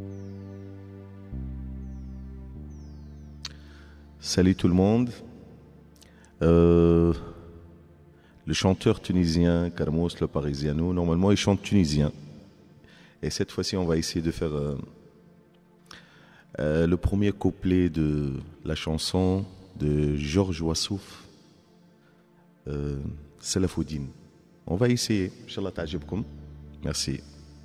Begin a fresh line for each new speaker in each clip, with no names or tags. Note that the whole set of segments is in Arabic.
Salut tout le monde. Le chanteur tunisien Carmos le Parisiano, normalement il chante tunisien. Et cette fois-ci, on va essayer de faire le premier couplet de la chanson de Georges Wassouf, Salafoudine. On va essayer. Inch'Allah ta'ajibkoum. Merci.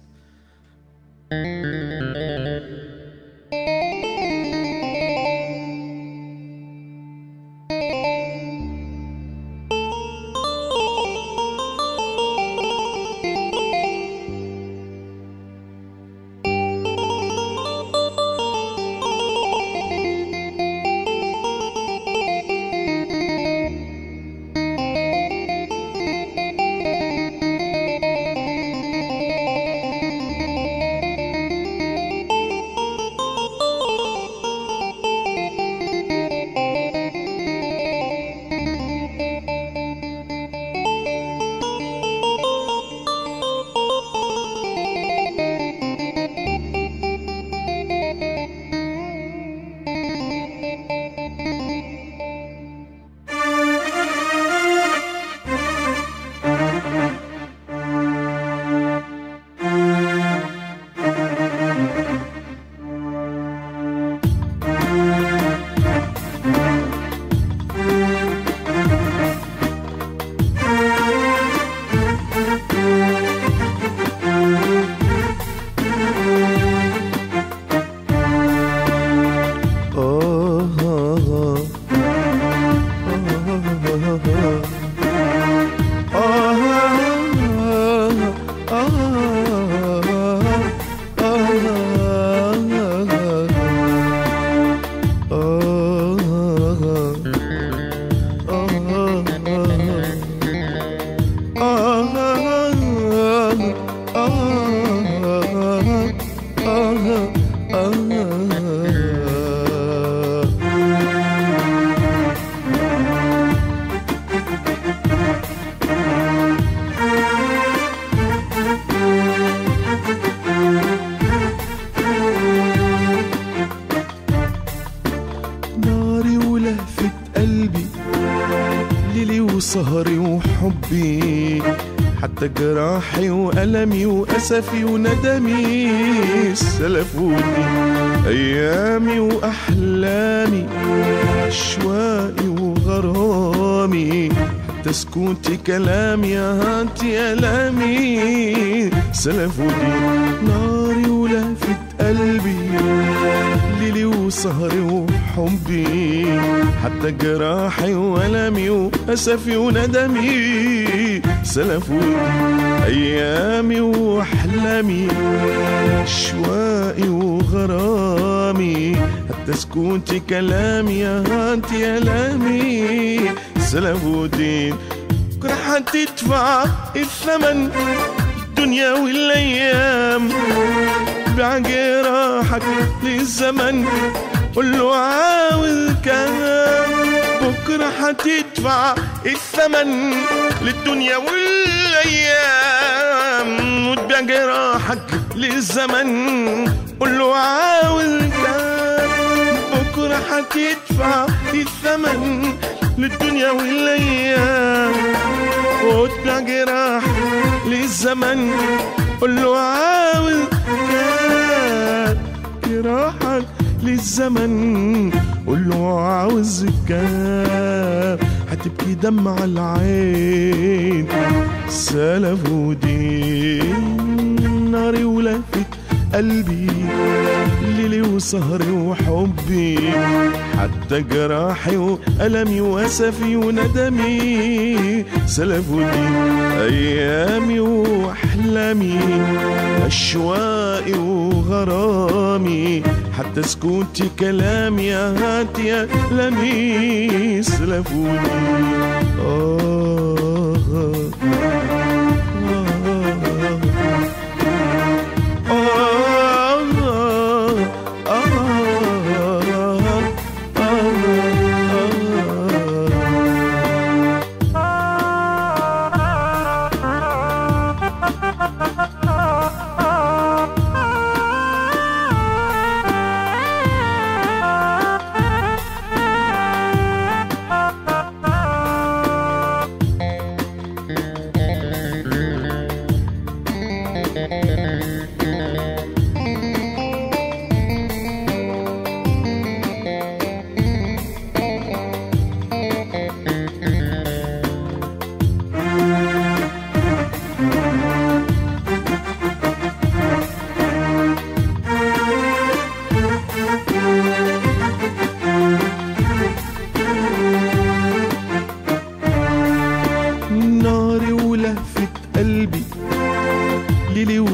سهري وحبي حتى جراحي وألمي وأسفي وندمي سلفوني أيامي وأحلامي أشواقي وغرامي حتى سكوتي كلامي هاتي ألامي سلفوني ناري ولهفة قلبي ليلي وسهري وحبي حتى جراحي وألمي وأسفي وندمي سلفوني أيامي وأحلامي أشواقي وغرامي حتى سكوتي كلامي هاتي ألامي سلفوني راح تدفع الثمن الدنيا والأيام بعجراحك للزمن قل له عاوز كام بكرة هتدفع الثمن للدنيا والأيام وتبيع جراحك للزمن قل له عاوز كام بكرة هتدفع الثمن للدنيا والأيام وتبيع جراحك للزمن قل له عاوز كام جراحك للزمن قل له عاوز كام هتبكي دمع العين سلف ودين ناري ولهفة قلبي ليلي وسهري وحبي حتى جراحي وألمي وأسفي وندمي سلف ودين أيامي وأحلامي أشواقي وغرامي حتى سكوتي كلامي هاتي ألمي سلف ودين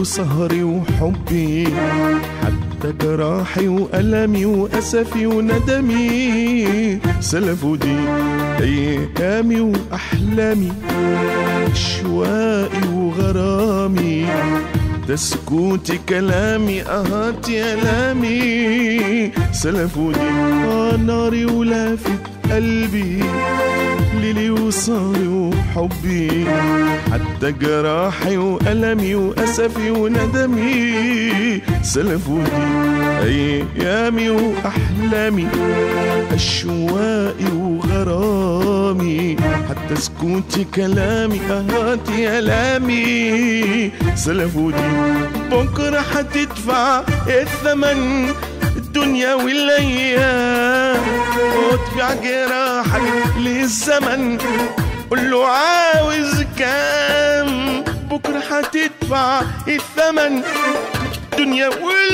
وسهري وحبي حتى جراحي وألمي وأسفي وندمي سلفوا دي أيامي وأحلامي أشواقي وغرامي ده سكوتي كلامي أهاتي ألامي سلفوا دي ناري ولافت قلبي ليلي وسهري وحبي حتى جراحي وألمي وأسفي وندمي سلفوا دي أيامي وأحلامي أشواقي وغرامي حتى سكوتي كلامي أهاتي ألامي سلفوا دي بكرة هتدفع الثمن الدنيا والأيام وتبيع جراحك للزمن قول له عاوز كام بكرة هتدفع الثمن الدنيا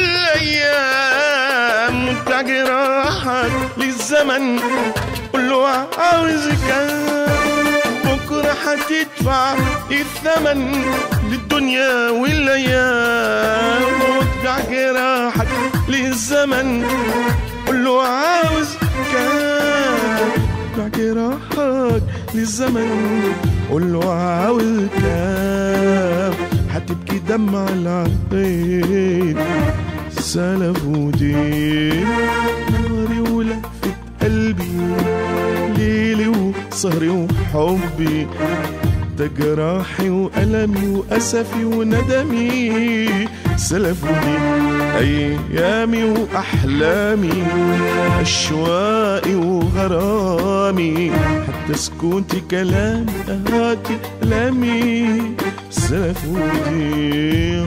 والأيام وتبيع جراحك للزمن قول له عاوز كام بكرة هتدفع الثمن للدنيا والأيام وتبيع جراحك للزمن قول له عاوز كام بيع جراحك للزمن قول له عاوز كام هتبكي دمع العين سلفوا دين ناري ولفت قلبي ليلي وسهري وحبي ده جراحي وألمي وأسفي وندمي سلفوا دي أيامي وأحلامي أشواقي وغرامي حتى سكوتي كلامي أهاتي ألامي سلفوا دي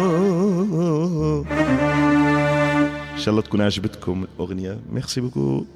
إن شاء الله تكون عجبتكم الأغنية. ميرسي بوكو.